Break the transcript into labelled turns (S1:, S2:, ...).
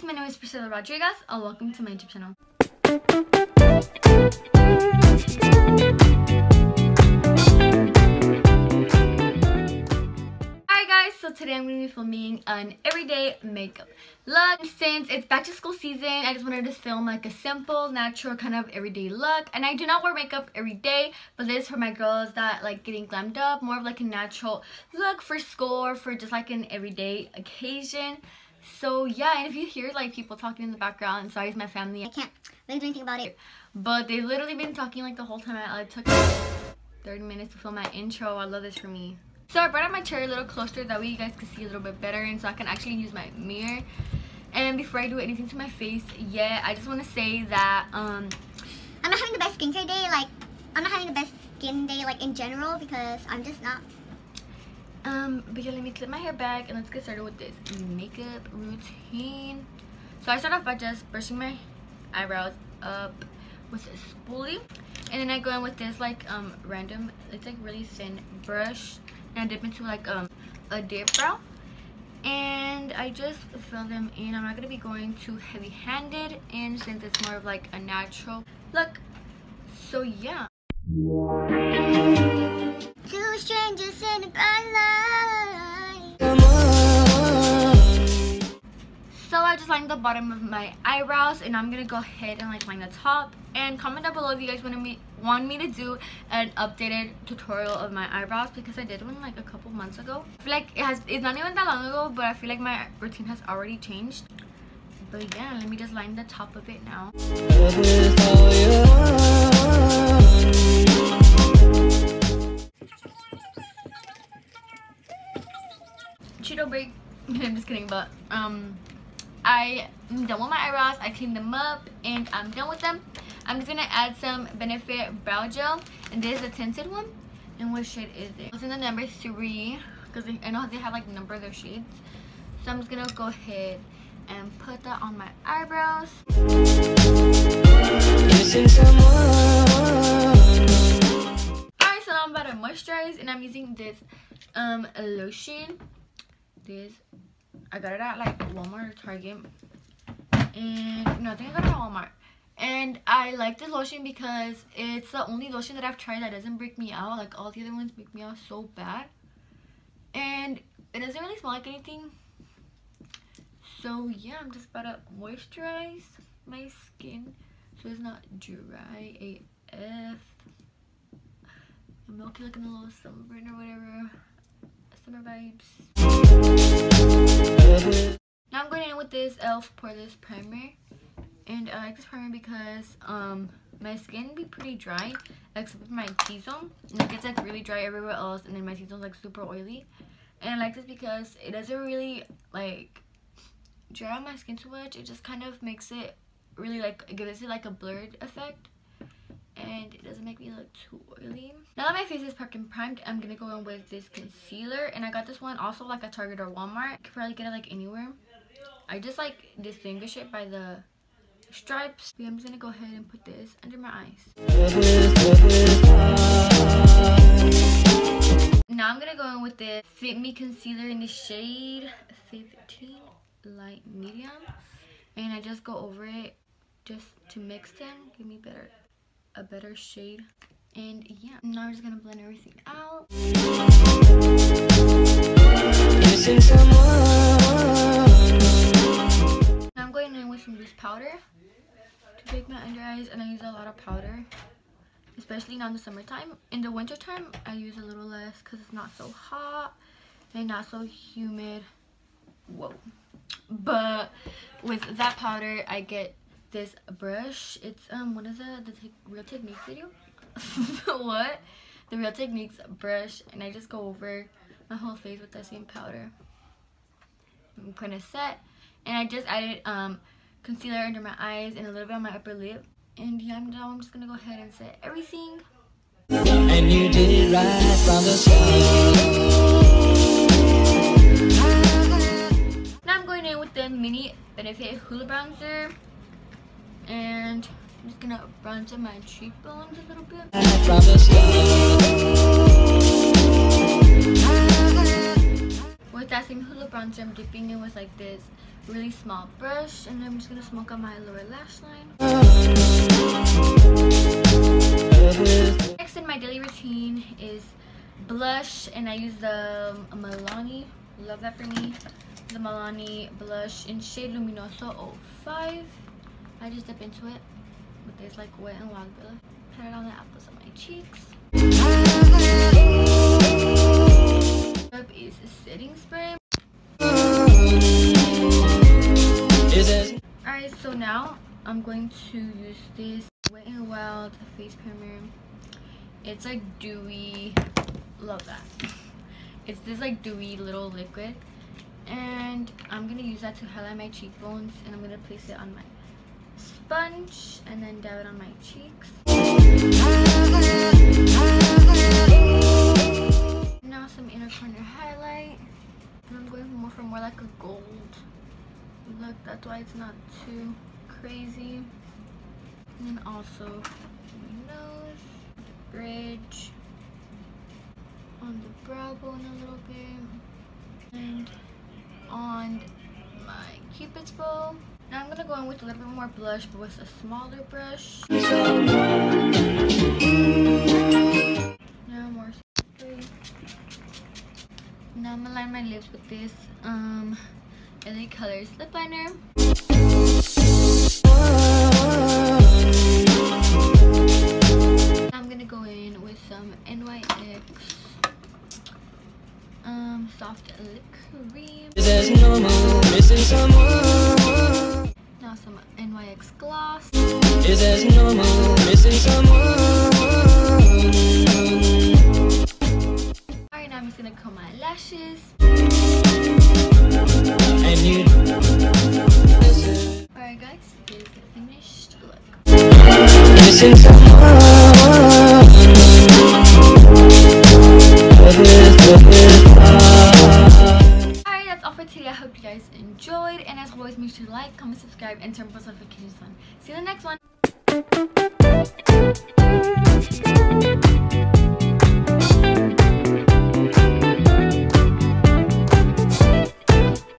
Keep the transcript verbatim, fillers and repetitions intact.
S1: guys, my name is Priscilla Rodriguez and welcome to my YouTube channel. Alright guys, so today I'm going to be filming an everyday makeup look. Since it's back to school season, I just wanted to film like a simple, natural kind of everyday look. And I do not wear makeup every day, but this is for my girls that like getting glammed up, more of like a natural look for school or for just like an everyday occasion. So yeah, and if you hear like people talking in the background, I'm sorry, it's my family.
S2: I can't really do anything about it.
S1: But they've literally been talking like the whole time. I, I took thirty minutes to film my intro. I love this for me. So I brought out my chair a little closer, that way you guys can see a little bit better and so I can actually use my mirror. And before I do anything to my face yet, I just want to say that um,
S2: I'm not having the best skincare day. Like, I'm not having the best skin day like in general because I'm just not.
S1: Um, but yeah, let me clip my hair back and let's get started with this makeup routine. So I start off by just brushing my eyebrows up with a spoolie, and then I go in with this like um random, it's like really thin brush, and I dip into like um a dip brow, and I just fill them in. I'm not gonna be going too heavy-handed, and since it's more of like a natural look, so yeah.
S2: Two strangers in a bright light.
S1: So I just lined the bottom of my eyebrows, and I'm gonna go ahead and like line the top. And comment down below if you guys want me want me to do an updated tutorial of my eyebrows, because I did one like a couple months ago. I feel like it has it's not even that long ago, but I feel like my routine has already changed. But yeah, let me just line the top of it now. Cheeto break. I'm just kidding, but um I am done with my eyebrows. I cleaned them up and I'm done with them. I'm just gonna add some Benefit brow gel, and this is a tinted one. And what shade is it? It's in the number three, because I know they have like number of their shades. So I'm just gonna go ahead and put that on my eyebrows. Alright, so now I'm about to moisturize, and I'm using this um lotion. This I got it at like Walmart or Target, and no, I think I got it at Walmart. And I like this lotion because it's the only lotion that I've tried that doesn't break me out. Like all the other ones break me out so bad, and it doesn't really smell like anything. So yeah, I'm just about to moisturize my skin so it's not dry A F. I'm milky looking a little sunburn or whatever. Summer vibes. Now I'm going in with this e l f poreless primer, and I like this primer because um my skin be pretty dry except for my T-zone. It gets like really dry everywhere else, and then my T-zone's like super oily. And I like this because it doesn't really like dry out my skin too much. It just kind of makes it really like, it gives it like a blurred effect, and it doesn't make me look too oily. Now that my face is prepped and primed, I'm gonna go in with this concealer, and I got this one also like at Target or Walmart. You could probably get it like anywhere. I just like distinguish it by the stripes. But I'm just gonna go ahead and put this under my eyes. Now I'm gonna go in with this Fit Me concealer in the shade fifteen light medium, and I just go over it just to mix them, give me better a better shade. And yeah, now I'm just gonna blend everything out. Now I'm going in with some loose powder to make my under eyes, and I use a lot of powder, especially now in the summertime. In the winter time I use a little less because it's not so hot and not so humid. Whoa. But with that powder I get this brush. It's um one of the the Real Techniques video. What? The Real Techniques brush, and I just go over my whole face with that same powder. I'm kind of set, and I just added um concealer under my eyes and a little bit on my upper lip. And yeah, I'm done. I'm just gonna go ahead and set everything. And you did it right from the start. Now I'm going in with the mini Benefit Hula Bronzer, and I'm just gonna bronze my cheekbones a little bit. With that same Hula bronzer, I'm dipping in with like this really small brush, and I'm just gonna smoke out my lower lash line. Next in my daily routine is blush, and I use the Milani. Love that for me. The Milani blush in shade Luminoso oh five. I just dip into it with this like Wet n Wild blush. Put it on the apples of my cheeks. Up is a setting spray. Alright, so now I'm going to use this Wet n Wild face primer. It's like dewy. Love that. It's this like dewy little liquid, and I'm gonna use that to highlight my cheekbones, and I'm gonna place it on my sponge and then dab it on my cheeks. Now some inner corner highlight, and I'm going more for more like a gold look. That's why it's not too crazy. And then also my nose, the bridge, on the brow bone a little bit, and on my cupid's bow. Now I'm gonna go in with a little bit more blush, but with a smaller brush. Now more spray. Now I'm gonna line my lips with this um L A Colors lip liner. I'm gonna go in with some N Y X um soft lip cream. Now some N Y X gloss. Alright, now I'm just gonna comb my lashes. Alright guys, this is the finished look. Alright, that's all for today. I hope you guys enjoyed, and as always, make sure to like, comment, subscribe, and turn post notifications on. See you in the next one.